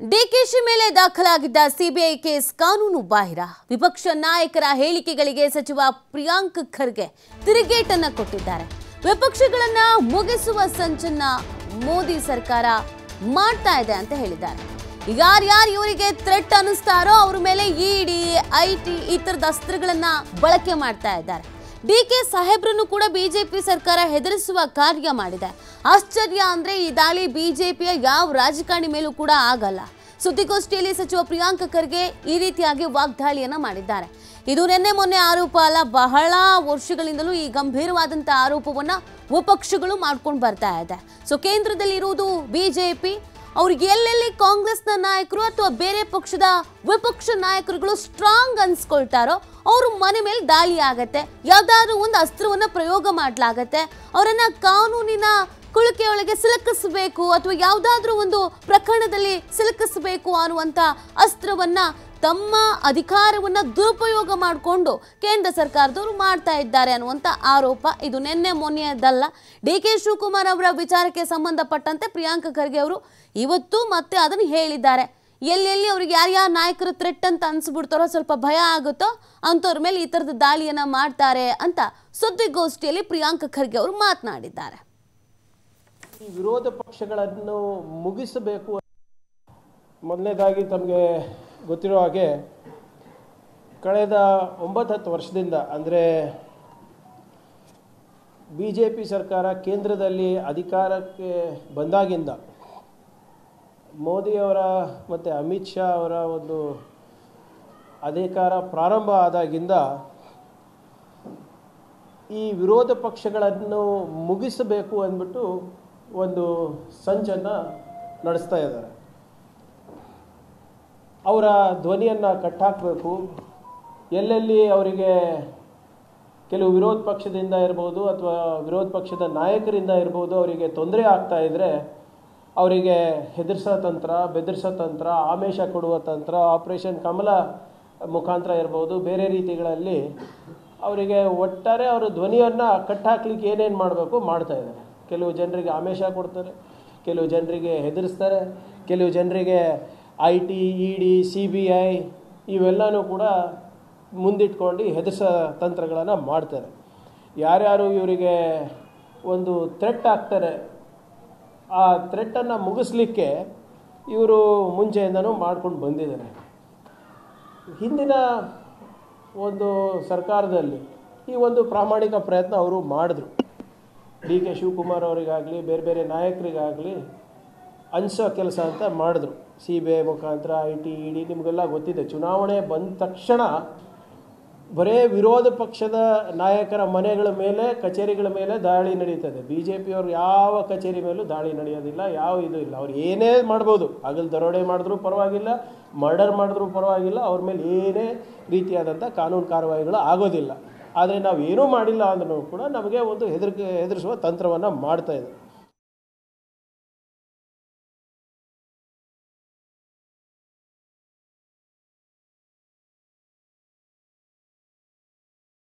ಡಿಕೆಶಿ ಮೇಲೆ ದಾಖಲಾಗಿದ್ದ CBI case ಕಾನೂನು ಬಾಹಿರ. ವಿಪಕ್ಷ ನಾಯಕರ ಹೇಳಿಕೆಗಳಿಗೆ ಸಚಿವ ಪ್ರಿಯಾಂಕ್ ಖರ್ಗೆ ತಿರುಗೇಟನ್ನ ಕೊಟ್ಟಿದ್ದಾರೆ. ವಿಪಕ್ಷಗಳನ್ನ ಮುಗಿಸುವ ಸಂಚನ್ನ ಮೋದಿ ಸರ್ಕಾರ ಮಾಡ್ತಾ ಇದೆ ಅಂತ ಹೇಳಿದ್ದಾರೆ. ಯಾರ್ಯಾರು ಇವರಿಗೆ ಥ್ರೆಟ್ ಅನ್ನಿಸ್ತಾರೋ ಅವರ ಮೇಲೆ ಇಡಿ, ಐಟಿ ಈ ತರದ ಅಸ್ತ್ರಗಳನ್ನ ಬಳಕೆ ಮಾಡ್ತಾ ಇದ್ದಾರೆ. ಡಿಕೆ ಸಾಹೇಬ್ರನ್ನು ಕೂಡ ಬಿಜೆಪಿ ಸರ್ಕಾರ ಹೆದರಿಸುವ ಕಾರ್ಯ ಮಾಡಿದೆ. ಆಶ್ಚರ್ಯ ಅಂದ್ರೆ ಈ ದಾಳಿ ಬಿಜೆಪಿಯ ಯಾವ ರಾಜಕಾರಣಿ ಮೇಲೂ ಕೂಡ ಆಗಲ್ಲ. ಸುದ್ದಿಗೋಷ್ಠಿಯಲ್ಲಿ ಸಚಿವ ಪ್ರಿಯಾಂಕ್ ಖರ್ಗೆ ಈ ರೀತಿಯಾಗಿ ವಾಗ್ದಾಳಿಯನ್ನ ಮಾಡಿದ್ದಾರೆ. ಇದು ನಿನ್ನೆ ಮೊನ್ನೆ ಆರೋಪ ಅಲ್ಲ, ಬಹಳ ವರ್ಷಗಳಿಂದಲೂ ಈ ಗಂಭೀರವಾದಂತಹ ಆರೋಪವನ್ನ ವಿಪಕ್ಷಗಳು ಮಾಡ್ಕೊಂಡು ಬರ್ತಾ ಇದೆ. ಸೊ ಕೇಂದ್ರದಲ್ಲಿ ಇರುವುದು ಬಿಜೆಪಿ, ಅವ್ರಿಗೆ ಎಲ್ಲೆಲ್ಲಿ ಕಾಂಗ್ರೆಸ್ನ ನಾಯಕರು ಅಥವಾ ಬೇರೆ ಪಕ್ಷದ ವಿಪಕ್ಷ ನಾಯಕರುಗಳು ಸ್ಟ್ರಾಂಗ್ ಅನ್ಸ್ಕೊಳ್ತಾರೋ ಅವ್ರ ಮನೆ ಮೇಲೆ ದಾಳಿ ಆಗತ್ತೆ, ಯಾವ್ದಾದ್ರು ಒಂದು ಅಸ್ತ್ರವನ್ನ ಪ್ರಯೋಗ ಮಾಡ್ಲಾಗತ್ತೆ, ಅವರನ್ನ ಕಾನೂನಿನ ಕುಳಿಕೆಯೊಳಗೆ ಸಿಲುಕಿಸಬೇಕು ಅಥವಾ ಯಾವುದಾದ್ರೂ ಒಂದು ಪ್ರಕರಣದಲ್ಲಿ ಸಿಲುಕಿಸಬೇಕು ಅನ್ನುವಂಥ ಅಸ್ತ್ರವನ್ನ ತಮ್ಮ ಅಧಿಕಾರವನ್ನ ದುರುಪಯೋಗ ಮಾಡಿಕೊಂಡು ಕೇಂದ್ರ ಸರ್ಕಾರದವರು ಮಾಡ್ತಾ ಇದ್ದಾರೆ ಅನ್ನುವಂಥ ಆರೋಪ ಇದು ನಿನ್ನೆ ಮೊನ್ನೆದಲ್ಲ. ಡಿಕೆ ಶಿವಕುಮಾರ್ ಅವರ ವಿಚಾರಕ್ಕೆ ಸಂಬಂಧಪಟ್ಟಂತೆ ಪ್ರಿಯಾಂಕ್ ಖರ್ಗೆ ಅವರು ಇವತ್ತು ಮತ್ತೆ ಅದನ್ನು ಹೇಳಿದ್ದಾರೆ. ಎಲ್ಲೆಲ್ಲಿ ಅವ್ರಿಗೆ ಯಾರ್ಯಾರ ನಾಯಕರು ಥ್ರೆಟ್ ಅಂತ ಅನ್ಸ್ಬಿಡ್ತಾರೋ, ಸ್ವಲ್ಪ ಭಯ ಆಗುತ್ತೋ ಅಂಥವ್ರ ಮೇಲೆ ಈ ಥರದ ದಾಳಿಯನ್ನ ಮಾಡ್ತಾರೆ ಅಂತ ಸುದ್ದಿಗೋಷ್ಠಿಯಲ್ಲಿ ಪ್ರಿಯಾಂಕ್ ಖರ್ಗೆ ಅವರು ಮಾತನಾಡಿದ್ದಾರೆ. ಈ ವಿರೋಧ ಪಕ್ಷಗಳನ್ನು ಮುಗಿಸಬೇಕು. ಮೊದಲನೇದಾಗಿ ತಮಗೆ ಗೊತ್ತಿರೋ ಹಾಗೆ ಕಳೆದ 9-10 ವರ್ಷದಿಂದ ಅಂದರೆ ಬಿ ಜೆ ಪಿ ಸರ್ಕಾರ ಕೇಂದ್ರದಲ್ಲಿ ಅಧಿಕಾರಕ್ಕೆ ಬಂದಾಗಿಂದ ಮೋದಿಯವರ ಮತ್ತು ಅಮಿತ್ ಶಾ ಅವರ ಒಂದು ಅಧಿಕಾರ ಪ್ರಾರಂಭ ಆದಾಗಿಂದ ಈ ವಿರೋಧ ಪಕ್ಷಗಳನ್ನು ಮುಗಿಸಬೇಕು ಅಂದ್ಬಿಟ್ಟು ಒಂದು ಸಂಚನ್ನು ನಡೆಸ್ತಾ ಇದ್ದಾರೆ. ಅವರ ಧ್ವನಿಯನ್ನು ಕಟ್ಟಾಕಬೇಕು. ಎಲ್ಲೆಲ್ಲಿ ಅವರಿಗೆ ಕೆಲವು ವಿರೋಧ ಪಕ್ಷದಿಂದ ಇರ್ಬೋದು ಅಥವಾ ವಿರೋಧ ಪಕ್ಷದ ನಾಯಕರಿಂದ ಇರ್ಬೋದು ಅವರಿಗೆ ತೊಂದರೆ ಆಗ್ತಾ ಇದ್ದರೆ ಅವರಿಗೆ ಹೆದರ್ಸೋ ತಂತ್ರ, ಬೆದರಿಸೋ ತಂತ್ರ, ಆಮಿಷ ಕೊಡುವ ತಂತ್ರ, ಆಪರೇಷನ್ ಕಮಲ ಮುಖಾಂತರ ಇರ್ಬೋದು, ಬೇರೆ ರೀತಿಗಳಲ್ಲಿ ಅವರಿಗೆ ಒಟ್ಟಾರೆ ಅವರ ಧ್ವನಿಯನ್ನು ಕಟ್ಟಾಕ್ಲಿಕ್ಕೆ ಏನೇನು ಮಾಡಬೇಕು ಮಾಡ್ತಾ ಇದ್ದಾರೆ. ಕೆಲವು ಜನರಿಗೆ ಆಮಿಷ ಕೊಡ್ತಾರೆ, ಕೆಲವು ಜನರಿಗೆ ಹೆದರಿಸ್ತಾರೆ, ಕೆಲವು ಜನರಿಗೆ ಐಟಿ, ಇಡಿ, CBI ಇವೆಲ್ಲನೂ ಕೂಡ ಮುಂದಿಟ್ಕೊಂಡು ಹೆದರಿಸೋ ತಂತ್ರಗಳನ್ನು ಮಾಡ್ತಾರೆ. ಯಾರ್ಯಾರು ಇವರಿಗೆ ಒಂದು ಥ್ರೆಟ್ ಆಗ್ತಾರೆ, ಆ ಥ್ರೆಟ್ಟನ್ನು ಮುಗಿಸ್ಲಿಕ್ಕೆ ಇವರು ಮುಂಚೆಯಿಂದನೂ ಮಾಡ್ಕೊಂಡು ಬಂದಿದ್ದಾರೆ. ಹಿಂದಿನ ಒಂದು ಸರ್ಕಾರದಲ್ಲಿ ಈ ಒಂದು ಪ್ರಾಮಾಣಿಕ ಪ್ರಯತ್ನ ಅವರು ಮಾಡಿದ್ರು. ಡಿ ಕೆ ಶಿವಕುಮಾರ್ ಅವರಿಗಾಗಲಿ ಬೇರೆ ಬೇರೆ ನಾಯಕರಿಗಾಗಲಿ ಅನಿಸೋ ಕೆಲಸ ಅಂತ ಮಾಡಿದ್ರು. CBI ಮುಖಾಂತರ, ಐಟಿ, ಇಡಿ ನಿಮಗೆಲ್ಲ ಗೊತ್ತಿದೆ. ಚುನಾವಣೆ ಬಂದ ತಕ್ಷಣ ಬರೇ ವಿರೋಧ ಪಕ್ಷದ ನಾಯಕರ ಮನೆಗಳ ಮೇಲೆ, ಕಚೇರಿಗಳ ಮೇಲೆ ದಾಳಿ ನಡೀತದೆ. BJPಯವ್ರು ಯಾವ ಕಚೇರಿ ಮೇಲೂ ದಾಳಿ ನಡೆಯೋದಿಲ್ಲ, ಯಾವ ಇದು ಇಲ್ಲ. ಅವ್ರು ಏನೇ ಮಾಡ್ಬೋದು, ಹಗಲು ದರೋಡೆ ಮಾಡಿದ್ರೂ ಪರವಾಗಿಲ್ಲ, ಮರ್ಡರ್ ಮಾಡಿದ್ರೂ ಪರವಾಗಿಲ್ಲ, ಅವ್ರ ಮೇಲೆ ಏನೇ ರೀತಿಯಾದಂಥ ಕಾನೂನು ಕಾರ್ಯವಾಹಿಗಳು ಆಗೋದಿಲ್ಲ. ಆದರೆ ನಾವು ಏನೂ ಮಾಡಿಲ್ಲ ಅಂದ್ರೂ ಕೂಡ ನಮಗೆ ಒಂದು ಹೆದರಿಸುವ ತಂತ್ರವನ್ನು ಮಾಡ್ತಾಯಿದ್ದಾರೆ.